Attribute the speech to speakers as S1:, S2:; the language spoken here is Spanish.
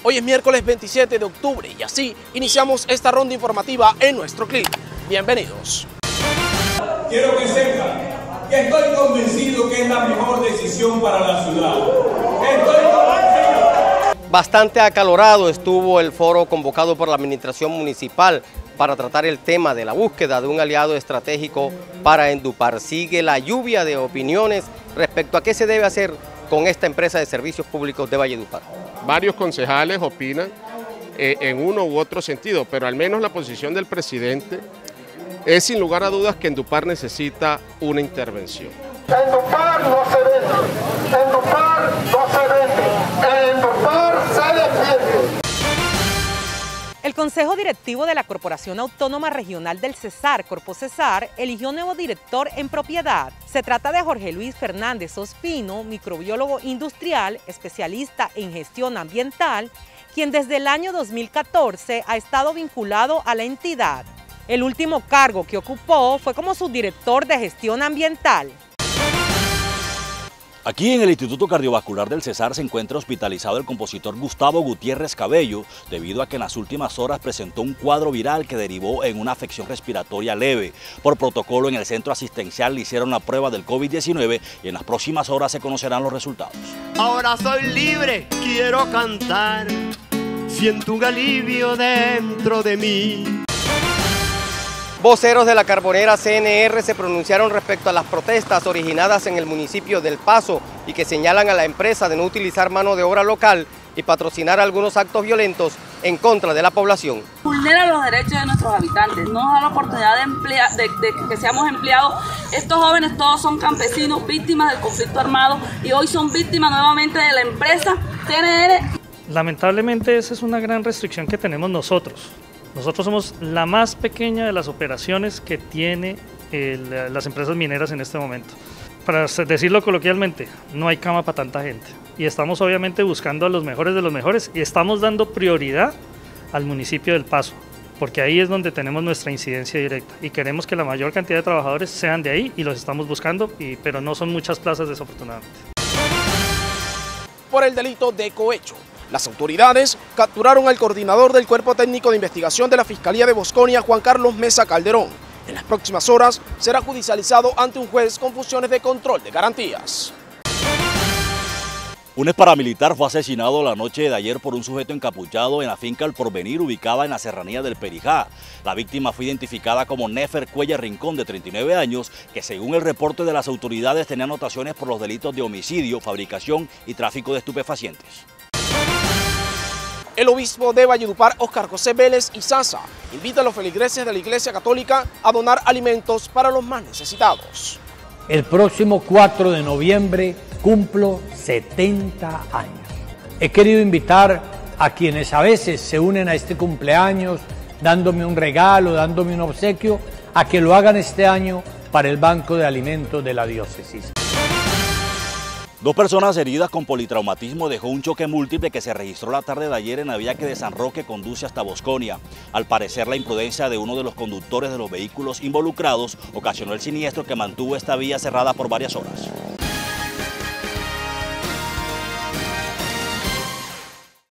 S1: Hoy es miércoles 27 de octubre y así iniciamos esta ronda informativa en nuestro clip. Bienvenidos.
S2: Quiero que sepan que estoy convencido que es la mejor decisión para la ciudad. Estoy convencido.
S3: Bastante acalorado estuvo el foro convocado por la administración municipal para tratar el tema de la búsqueda de un aliado estratégico para Endupar. Sigue la lluvia de opiniones respecto a qué se debe hacer con esta empresa de servicios públicos de Valledupar.
S4: Varios concejales opinan en uno u otro sentido, pero al menos la posición del presidente es sin lugar a dudas que Endupar necesita una intervención.
S5: Endupar no se vende, Endupar no se vende, Endupar se defiende.
S6: El Consejo Directivo de la Corporación Autónoma Regional del Cesar, Corpo Cesar, eligió nuevo director en propiedad. Se trata de Jorge Luis Fernández Ospino, microbiólogo industrial, especialista en gestión ambiental, quien desde el año 2014 ha estado vinculado a la entidad. El último cargo que ocupó fue como subdirector de gestión ambiental.
S7: Aquí en el Instituto Cardiovascular del Cesar se encuentra hospitalizado el compositor Gustavo Gutiérrez Cabello debido a que en las últimas horas presentó un cuadro viral que derivó en una afección respiratoria leve. Por protocolo en el centro asistencial le hicieron la prueba del COVID-19 y en las próximas horas se conocerán los resultados.
S8: Ahora soy libre, quiero cantar, siento un alivio dentro de mí.
S3: Voceros de la carbonera CNR se pronunciaron respecto a las protestas originadas en el municipio del Paso y que señalan a la empresa de no utilizar mano de obra local y patrocinar algunos actos violentos en contra de la población.
S9: Vulnera los derechos de nuestros habitantes, no nos da la oportunidad de que seamos empleados. Estos jóvenes todos son campesinos, víctimas del conflicto armado y hoy son víctimas nuevamente de la empresa CNR.
S10: Lamentablemente esa es una gran restricción que tenemos nosotros. Nosotros somos la más pequeña de las operaciones que tiene las empresas mineras en este momento. Para decirlo coloquialmente, no hay cama para tanta gente. Y estamos obviamente buscando a los mejores de los mejores y estamos dando prioridad al municipio del Paso, porque ahí es donde tenemos nuestra incidencia directa y queremos que la mayor cantidad de trabajadores sean de ahí y los estamos buscando, pero no son muchas plazas desafortunadamente.
S1: Por el delito de cohecho, las autoridades capturaron al coordinador del Cuerpo Técnico de Investigación de la Fiscalía de Bosconia, Juan Carlos Mesa Calderón. En las próximas horas será judicializado ante un juez con funciones de control de garantías.
S7: Un exparamilitar fue asesinado la noche de ayer por un sujeto encapuchado en la finca El Porvenir, ubicada en la serranía del Perijá. La víctima fue identificada como Nefer Cuellar Rincón, de 39 años, que según el reporte de las autoridades tenía anotaciones por los delitos de homicidio, fabricación y tráfico de estupefacientes.
S1: El obispo de Valledupar, Óscar José Vélez Izaza, invita a los feligreses de la Iglesia Católica a donar alimentos para los más necesitados.
S11: El próximo 4 de noviembre cumplo 70 años. He querido invitar a quienes a veces se unen a este cumpleaños, dándome un regalo, dándome un obsequio, a que lo hagan este año para el Banco de Alimentos de la Diócesis.
S7: 2 personas heridas con politraumatismo dejó un choque múltiple que se registró la tarde de ayer en la vía que de San Roque conduce hasta Bosconia. Al parecer, la imprudencia de uno de los conductores de los vehículos involucrados ocasionó el siniestro que mantuvo esta vía cerrada por varias horas.